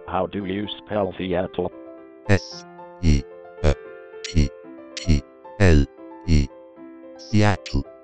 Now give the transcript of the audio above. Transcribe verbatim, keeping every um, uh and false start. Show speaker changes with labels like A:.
A: How do you spell Seattle?
B: S E A T T L E. Seattle.